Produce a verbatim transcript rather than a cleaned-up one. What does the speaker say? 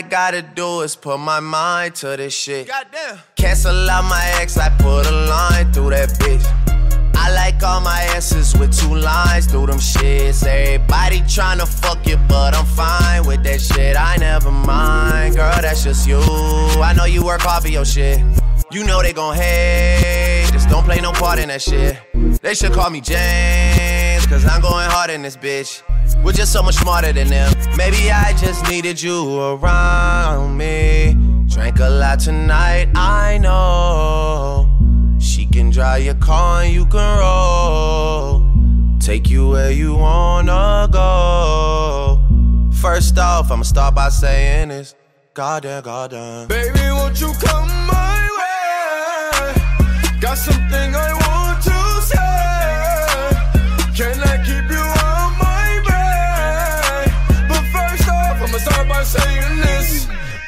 gotta do is put my mind to this shit. Goddamn. Cancel out my ex, I put a line through that bitch. I like all my S's with two lines through them shits. Everybody tryna fuck you, but I'm fine with that shit. I never mind, girl, that's just you. I know you work hard for your shit. You know they gon' hate, just don't play no part in that shit. They should call me James, cause I'm going hard in this bitch. We're just so much smarter than them. Maybe I just needed you around me. Drank a lot tonight, I know. She can drive your car and you can roll. Take you where you wanna go. First off, I'ma start by saying this. Goddamn, goddamn. Baby, won't you come my way? Got something I want to say. Can I keep you on my way? But first off, I'ma start by saying this.